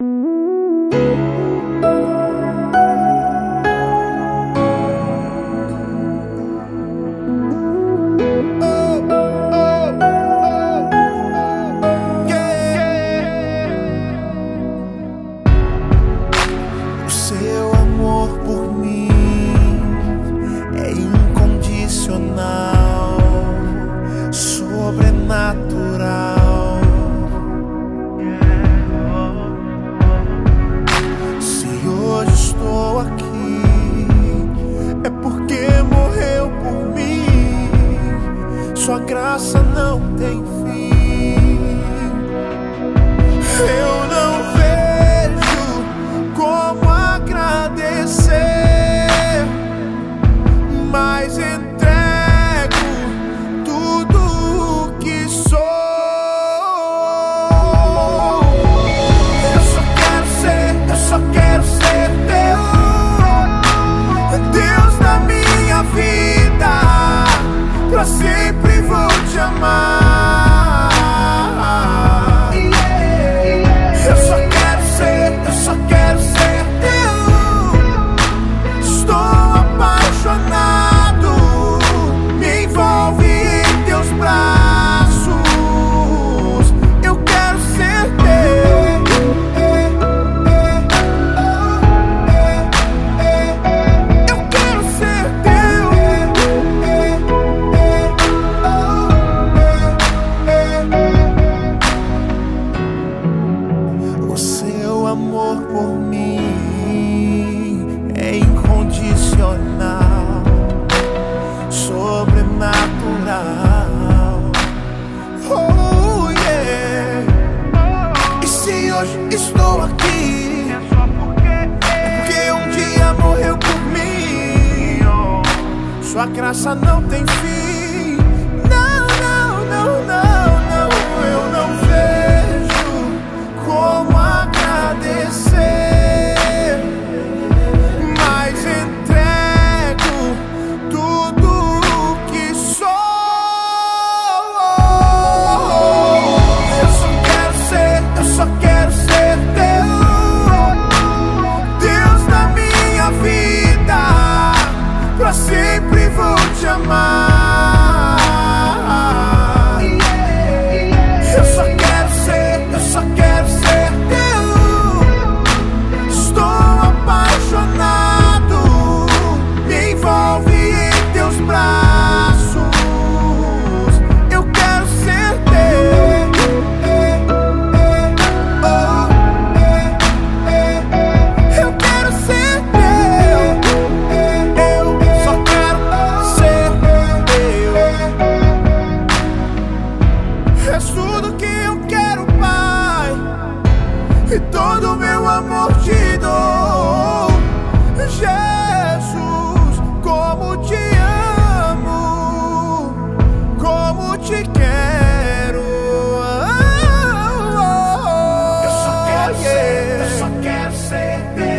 Seu amor por mim é incondicional, sobrenatural. Se hoje estou aqui, é porque morreu por mim. Sua graça não tem fim. Eu não vejo como agradecer, mas entrego tudo o que sou. Eu só quero ser teu, Deus da minha vida. Pra sempre vou te amar. Eu só quero ser teu. Estou apaixonado, me envolve em teus braços. Eu quero ser teu. Eu quero ser teu. O seu amor por mim é incondicional, sobrenatural. Oh yeah. E se hoje estou aqui, é porque um dia morreu por mim. Sua graça não tem fim. Não, não, não, não, não. Eu não vejo como agradecer, mas entrego tudo o que sou. Eu só quero ser teu, Deus da minha vida. Pra sempre vou te amar. Eu só quero ser teu. Estou apaixonado, me envolve em teus braços. Eu quero ser teu. Eu quero ser teu. Eu só quero ser teu. És tudo que eu quero, Pai, e todo meu amor te dou. Jesus, como te amo, como te quero. Eu só quero ser teu.